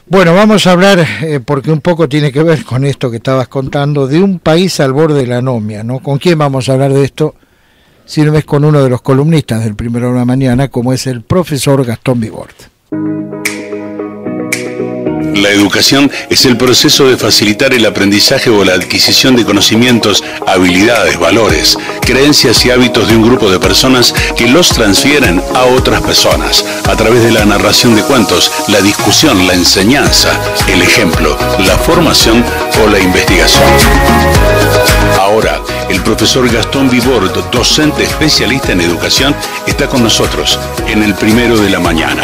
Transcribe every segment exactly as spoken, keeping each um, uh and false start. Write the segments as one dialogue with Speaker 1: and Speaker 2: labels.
Speaker 1: Bueno, vamos a hablar, eh, porque un poco tiene que ver con esto que estabas contando, de un país al borde de la anomia, ¿no? ¿Con quién vamos a hablar de esto? Si no es con uno de los columnistas del Primero de la Mañana, como es el profesor Gastón Vibord.
Speaker 2: La educación es el proceso de facilitar el aprendizaje o la adquisición de conocimientos, habilidades, valores, creencias y hábitos de un grupo de personas que los transfieren a otras personas a través de la narración de cuentos, la discusión, la enseñanza, el ejemplo, la formación o la investigación. Ahora, el profesor Gastón Vibord, docente especialista en educación, está con nosotros en el Primero de la Mañana.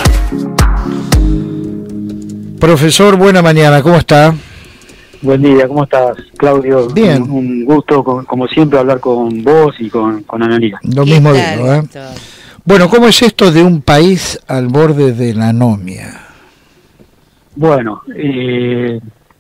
Speaker 1: Profesor, buena mañana, ¿cómo está?
Speaker 3: Buen día, ¿cómo estás, Claudio?
Speaker 1: Bien.
Speaker 3: Un, un gusto, como siempre, hablar con vos y con, con Analía.
Speaker 1: Lo mismo digo, ¿eh? Bueno, ¿cómo es esto de un país al borde de la anomia?
Speaker 3: Bueno, eh,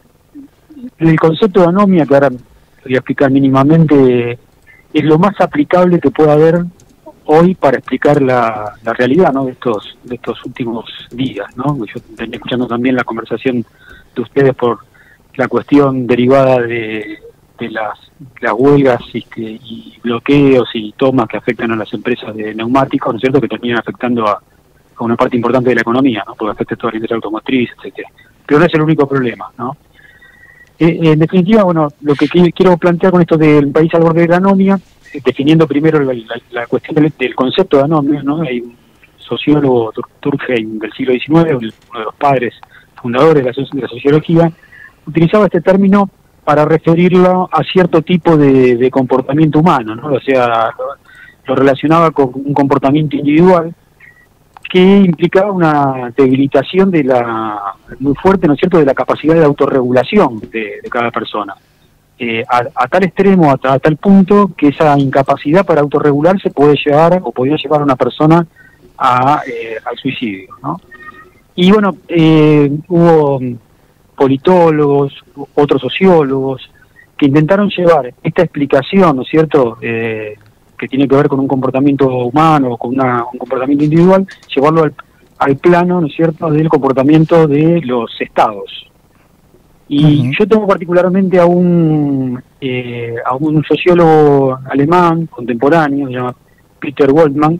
Speaker 3: el concepto de anomia, que ahora voy a explicar mínimamente, es lo más aplicable que pueda haber hoy para explicar la, la realidad, ¿no? de estos de estos últimos días, ¿no? Yo venía escuchando también la conversación de ustedes por la cuestión derivada de, de las, las huelgas y, que, y bloqueos y tomas que afectan a las empresas de neumáticos, ¿no es cierto?, que terminan afectando a, a una parte importante de la economía, ¿no? Porque afecta a toda la industria automotriz, etcétera. Pero no es el único problema, ¿no? Eh, en definitiva, bueno, lo que quiero plantear con esto del país al borde de la anomia, definiendo primero la, la, la cuestión del, del concepto de anomia, ¿no? Hay un sociólogo, Durkheim, del siglo diecinueve, uno de los padres fundadores de la, de la sociología, utilizaba este término para referirlo a cierto tipo de, de comportamiento humano, ¿no? O sea, lo, lo relacionaba con un comportamiento individual que implicaba una debilitación de la muy fuerte, ¿no es cierto?, de la capacidad de autorregulación de, de cada persona. Eh, a, a tal extremo, a, a tal punto, que esa incapacidad para autorregularse puede llevar, o podría llevar a una persona a, eh, al suicidio, ¿no? Y bueno, eh, hubo politólogos, otros sociólogos, que intentaron llevar esta explicación, ¿no es cierto?, eh, que tiene que ver con un comportamiento humano, con una, un comportamiento individual, llevarlo al, al plano, ¿no es cierto?, del comportamiento de los estados. Y uh-huh. yo tengo particularmente a un eh, a un sociólogo alemán contemporáneo, se llama Peter Woltmann,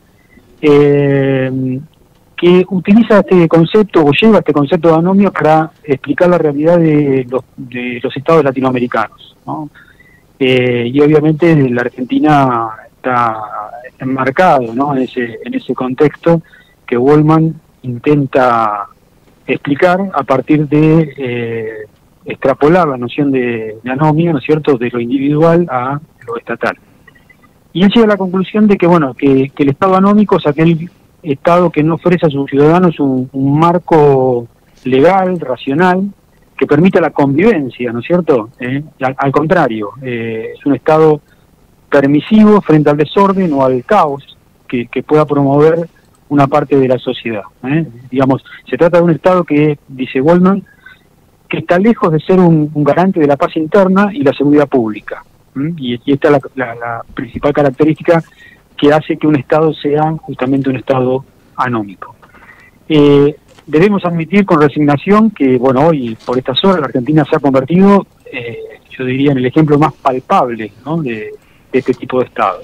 Speaker 3: eh, que utiliza este concepto o lleva este concepto de anomia para explicar la realidad de los, de los estados latinoamericanos, ¿no? Eh, y obviamente la Argentina está enmarcado, ¿no?, en ese en ese contexto que Woltmann intenta explicar a partir de eh, extrapolar la noción de, de anomia, ¿no es cierto?, de lo individual a lo estatal. Y él llega a la conclusión de que, bueno, que, que el estado anómico es aquel estado que no ofrece a sus ciudadanos un, un marco legal, racional, que permita la convivencia, ¿no es cierto? Eh, al, al contrario, eh, es un estado permisivo frente al desorden o al caos que, que pueda promover una parte de la sociedad. ¿eh? Digamos, se trata de un estado que, dice Woltmann, que está lejos de ser un, un garante de la paz interna y la seguridad pública. ¿Mm? Y, y esta es la, la, la principal característica que hace que un Estado sea justamente un Estado anómico. Eh, debemos admitir con resignación que, bueno, hoy, por estas horas, la Argentina se ha convertido, eh, yo diría, en el ejemplo más palpable, ¿no?, de, de este tipo de Estado.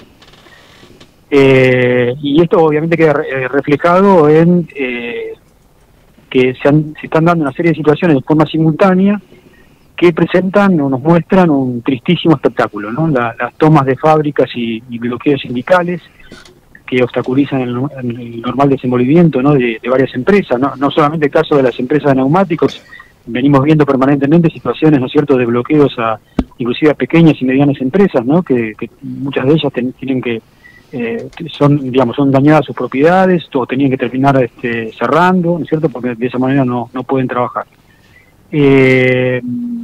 Speaker 3: Eh, y esto obviamente queda re, reflejado en... Eh, que se, han, se están dando una serie de situaciones de forma simultánea que presentan o nos muestran un tristísimo espectáculo, ¿no? La, las tomas de fábricas y, y bloqueos sindicales que obstaculizan el, el normal desenvolvimiento, ¿no?, de, de varias empresas, ¿no? No solamente el caso de las empresas de neumáticos, venimos viendo permanentemente situaciones, ¿no es cierto?, de bloqueos a inclusive a pequeñas y medianas empresas, ¿no?, que, que muchas de ellas ten, tienen que Eh, son, digamos, son dañadas sus propiedades o tenían que terminar este, cerrando, ¿no es cierto?, porque de esa manera no, no pueden trabajar. Eh,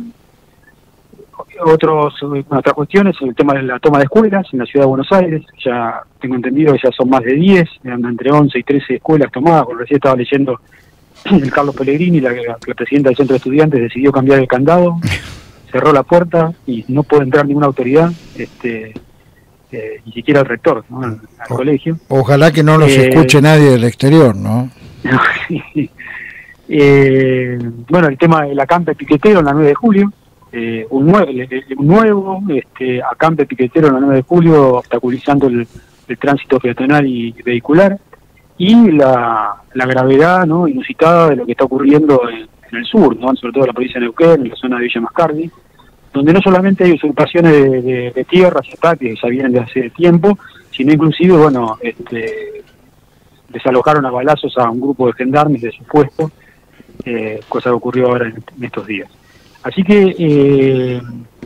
Speaker 3: otros, otra cuestión es el tema de la toma de escuelas en la ciudad de Buenos Aires. Ya tengo entendido que ya son más de diez, entre once y trece escuelas tomadas. Porque recién estaba leyendo el Carlos Pellegrini, la, la, la presidenta del Centro de Estudiantes, decidió cambiar el candado, cerró la puerta y no puede entrar ninguna autoridad, este Eh, ni siquiera el rector, ¿no?, al, al
Speaker 1: o,
Speaker 3: colegio.
Speaker 1: Ojalá que no los eh, escuche nadie del exterior, ¿no?
Speaker 3: Eh, bueno, el tema del acampe piquetero en la nueve de julio, eh, un, nuevo, un nuevo este, acampe piquetero en la nueve de julio, obstaculizando el, el tránsito peatonal y vehicular, y la, la gravedad, ¿no?, inusitada de lo que está ocurriendo en, en el sur, ¿no?, sobre todo en la provincia de Neuquén, en la zona de Villa Mascardi, donde no solamente hay usurpaciones de, de, de tierras y ataques que ya vienen de hace tiempo, sino inclusive, bueno, este, desalojaron a balazos a un grupo de gendarmes de su puesto, eh, cosa que ocurrió ahora en, en estos días. Así que eh,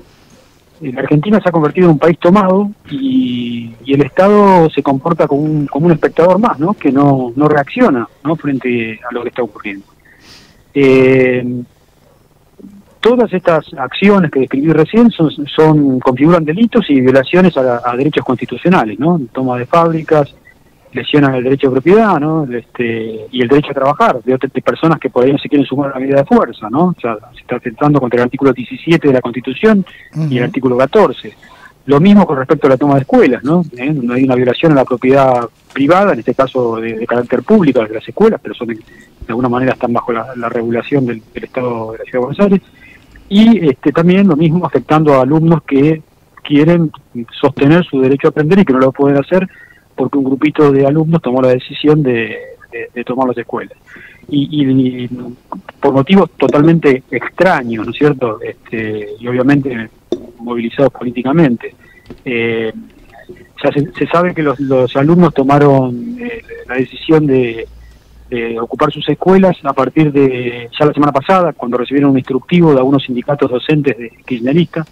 Speaker 3: la Argentina se ha convertido en un país tomado y, y el Estado se comporta como un, como un espectador más, ¿no?, que no, no reacciona, ¿no?, frente a lo que está ocurriendo. Eh, todas estas acciones que describí recién son, son configuran delitos y violaciones a, a derechos constitucionales, ¿no?, toma de fábricas, lesionan el derecho de propiedad, ¿no?, este, y el derecho a trabajar de, otras, de personas que por ahí no se quieren sumar a la medida de fuerza, ¿no? O sea, se está atentando contra el artículo diecisiete de la Constitución uh-huh. y el artículo catorce. Lo mismo con respecto a la toma de escuelas, ¿no? ¿Eh? Donde hay una violación a la propiedad privada, en este caso de, de carácter público, de las escuelas, pero son de, de alguna manera están bajo la, la regulación del, del Estado de la Ciudad de Buenos Aires. Y este, también lo mismo afectando a alumnos que quieren sostener su derecho a aprender y que no lo pueden hacer porque un grupito de alumnos tomó la decisión de, de, de tomar las escuelas. Y, y, y por motivos totalmente extraños, ¿no es cierto? Este, y obviamente movilizados políticamente. Eh, ya se, se sabe que los, los alumnos tomaron eh, la decisión de, de ocupar sus escuelas a partir de ya la semana pasada, cuando recibieron un instructivo de algunos sindicatos docentes de kirchneristas,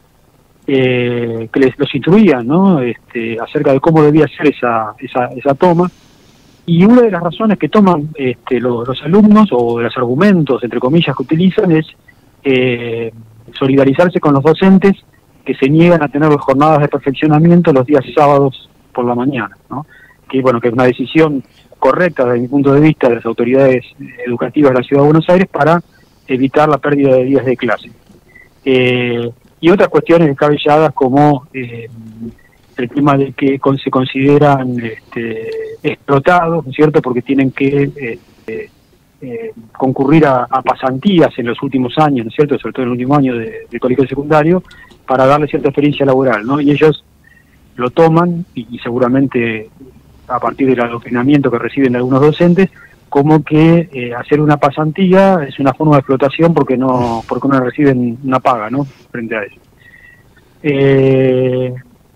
Speaker 3: Eh, que les los instruían, ¿no?, este, acerca de cómo debía ser esa, esa, esa toma. Y una de las razones que toman este, los, los alumnos, o de los argumentos, entre comillas, que utilizan, es eh, solidarizarse con los docentes que se niegan a tener jornadas de perfeccionamiento los días sábados por la mañana, ¿no? Que, bueno, que es una decisión correcta desde mi punto de vista de las autoridades educativas de la Ciudad de Buenos Aires para evitar la pérdida de días de clase. Eh, y otras cuestiones descabelladas como eh, el tema de que con, se consideran este, explotados, ¿no es cierto?, porque tienen que este, eh, concurrir a, a pasantías en los últimos años, ¿no es cierto?, sobre todo en el último año de, de colegio secundario, para darle cierta experiencia laboral, ¿no? Y ellos lo toman, y, y seguramente a partir del adoctrinamiento que reciben de algunos docentes, como que eh, hacer una pasantía es una forma de explotación porque no porque no reciben una paga, ¿no?, frente a eso. Eh,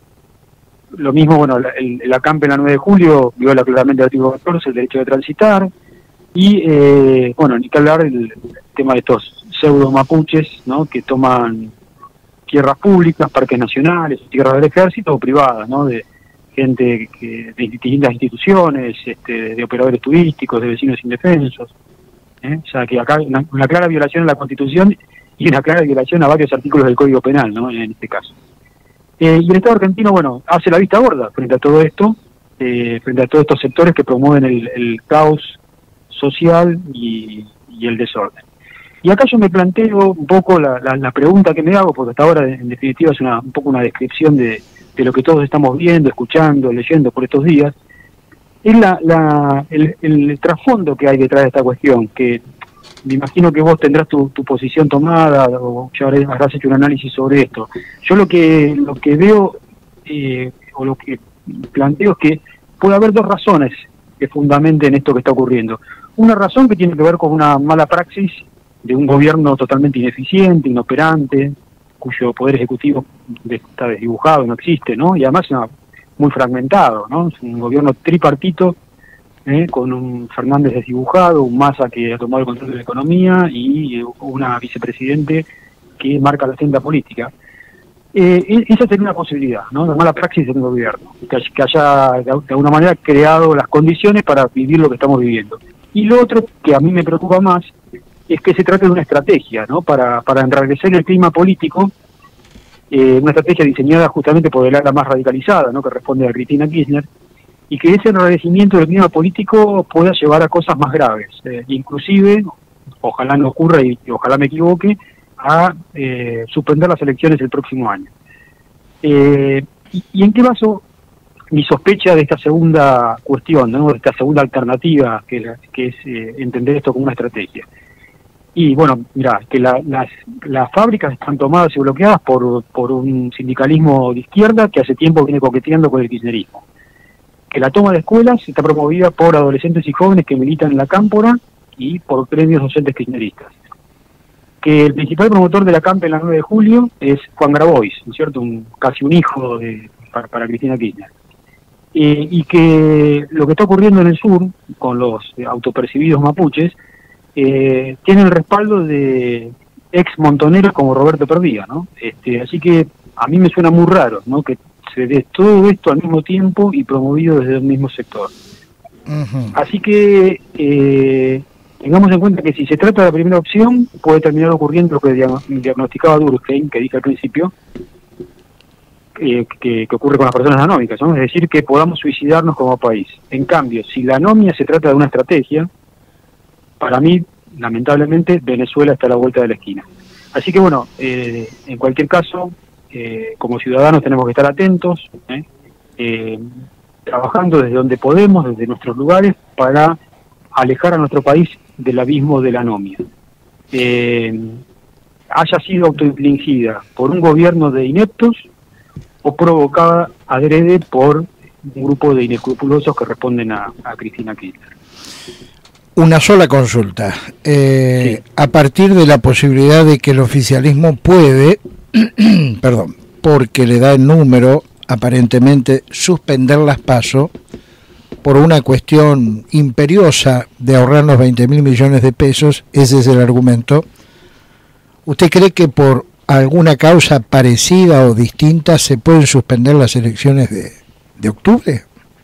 Speaker 3: lo mismo, bueno, el, el acampe en la nueve de julio viola claramente el artículo catorce, el derecho de transitar, y eh, bueno, ni que hablar del tema de estos pseudo mapuches, ¿no?, que toman tierras públicas, parques nacionales, tierras del ejército o privadas, ¿no?, de gente que, de distintas instituciones, este, de operadores turísticos, de vecinos indefensos. ¿eh? O sea que acá hay una, una clara violación a la Constitución y una clara violación a varios artículos del Código Penal, ¿no?, en este caso. Eh, y el Estado argentino, bueno, hace la vista gorda frente a todo esto, eh, frente a todos estos sectores que promueven el, el caos social y, y el desorden. Y acá yo me planteo un poco la, la, la pregunta que me hago, porque hasta ahora en definitiva es una, un poco una descripción de de lo que todos estamos viendo, escuchando, leyendo por estos días, es la, la, el, el trasfondo que hay detrás de esta cuestión, que me imagino que vos tendrás tu, tu posición tomada, o ya habrás hecho un análisis sobre esto. Yo lo que, lo que veo, eh, o lo que planteo es que puede haber dos razones que fundamenten esto que está ocurriendo. Una razón que tiene que ver con una mala praxis de un gobierno totalmente ineficiente, inoperante, cuyo poder ejecutivo está desdibujado, no existe, ¿no? Y además una, muy fragmentado, ¿no? Es un gobierno tripartito, ¿eh? Con un Fernández desdibujado, un Massa que ha tomado el control de la economía y una vicepresidente que marca la senda política. Eh, esa sería una posibilidad, ¿no? La mala praxis del gobierno, que, que haya de alguna manera creado las condiciones para vivir lo que estamos viviendo. Y lo otro que a mí me preocupa más es que se trate de una estrategia, ¿no?, para, para enrarecer el clima político, eh, una estrategia diseñada justamente por el ala más radicalizada, ¿no?, que responde a Cristina Kirchner, y que ese enrarecimiento del clima político pueda llevar a cosas más graves, eh, inclusive, ojalá no ocurra y, y ojalá me equivoque, a eh, suspender las elecciones el próximo año. Eh, y, ¿Y en qué baso mi sospecha de esta segunda cuestión, ¿no? De esta segunda alternativa, que, la, que es eh, entender esto como una estrategia. Y bueno, mirá, que la, las, las fábricas están tomadas y bloqueadas por, por un sindicalismo de izquierda que hace tiempo viene coqueteando con el kirchnerismo. Que la toma de escuelas está promovida por adolescentes y jóvenes que militan en la cámpora y por premios docentes kirchneristas. Que el principal promotor de la CAMPE en la nueve de julio es Juan Grabois, ¿no es cierto? Un, casi un hijo de, para, para Cristina Kirchner. Eh, y que lo que está ocurriendo en el sur, con los autopercibidos mapuches, eh, tiene el respaldo de ex montoneros como Roberto Perdía, ¿no? Este, así que a mí me suena muy raro, ¿no? Que se dé todo esto al mismo tiempo y promovido desde el mismo sector. Uh-huh. Así que eh, tengamos en cuenta que si se trata de la primera opción, puede terminar ocurriendo lo que diagnosticaba Durkheim, que dije al principio, eh, que, que ocurre con las personas anómicas, ¿no? Es decir, que podamos suicidarnos como país. En cambio, si la anomia se trata de una estrategia, para mí, lamentablemente, Venezuela está a la vuelta de la esquina. Así que bueno, eh, en cualquier caso, eh, como ciudadanos tenemos que estar atentos, ¿eh? Eh, trabajando desde donde podemos, desde nuestros lugares, para alejar a nuestro país del abismo de la anomia. Eh, haya sido autoinfligida por un gobierno de ineptos o provocada adrede por un grupo de inescrupulosos que responden a, a Cristina Kirchner.
Speaker 1: Una sola consulta. Eh, sí. A partir de la posibilidad de que el oficialismo puede, perdón, porque le da el número, aparentemente, suspender las PASO por una cuestión imperiosa de ahorrarnos veinte mil millones de pesos, ese es el argumento. ¿Usted cree que por alguna causa parecida o distinta se pueden suspender las elecciones de, de octubre?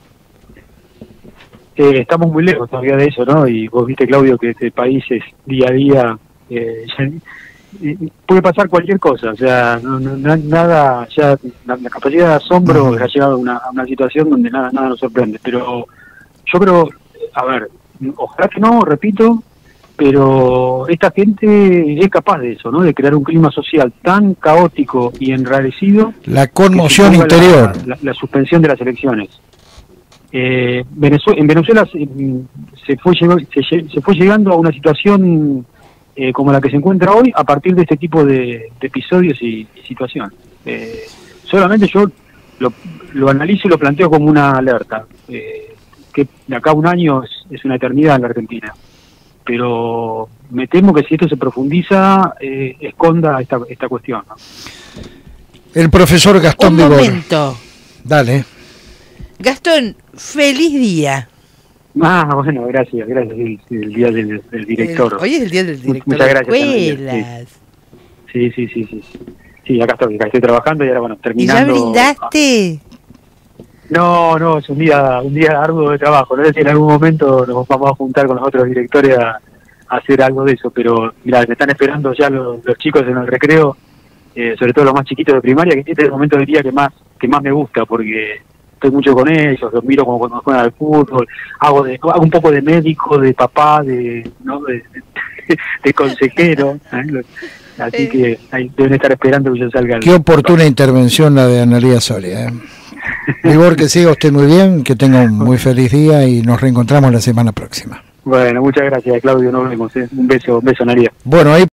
Speaker 3: Eh, estamos muy lejos todavía de eso, ¿no? Y vos viste, Claudio, que este país es día a día, eh, ya, eh, puede pasar cualquier cosa, o sea, no, no, nada, ya la, la capacidad de asombro uh-huh. ha llegado a una, a una situación donde nada, nada nos sorprende, pero yo creo, a ver, ojalá que no, repito, pero esta gente es capaz de eso, ¿no? De crear un clima social tan caótico y enrarecido.
Speaker 1: La conmoción interior.
Speaker 3: La, la, la suspensión de las elecciones. Eh, Venezuela, en Venezuela se, se, fue, se, se fue llegando a una situación eh, como la que se encuentra hoy a partir de este tipo de, de episodios y, y situaciones. Eh, solamente yo lo, lo analizo y lo planteo como una alerta, eh, que de acá a un año es, es una eternidad en la Argentina, pero me temo que si esto se profundiza, eh, esconda esta, esta cuestión, ¿no?
Speaker 1: El profesor Gastón
Speaker 4: Un momento.
Speaker 1: Dale.
Speaker 4: Gastón, feliz día.
Speaker 3: Ah, bueno, gracias, gracias. El, el día del, del director.
Speaker 4: El, hoy es el día del director.
Speaker 3: Muchas gracias.
Speaker 4: De escuelas.
Speaker 3: Sí, sí, sí, sí. Sí, acá estoy, acá estoy trabajando y ahora, bueno, terminando.
Speaker 4: ¿Y ya brindaste?
Speaker 3: No, no, es un día, un día arduo de trabajo. No sé si en algún momento nos vamos a juntar con los otros directores a, a hacer algo de eso, pero mira, me están esperando ya los, los chicos en el recreo, eh, sobre todo los más chiquitos de primaria, que este es el momento del día que más, que más me gusta, porque estoy mucho con ellos, los miro como cuando juegan al fútbol, hago de, hago un poco de médico, de papá, de, ¿no? de, de, de consejero, ¿eh? Así eh. que ahí deben estar esperando que yo salga.
Speaker 1: Qué oportuna intervención la de Analía Soria, ¿eh? Igor, que siga usted muy bien, que tenga un muy feliz día y nos reencontramos la semana próxima.
Speaker 3: Bueno, muchas gracias, Claudio, nos vemos, ¿eh? Un beso, un beso, Analía.
Speaker 1: Bueno, ahí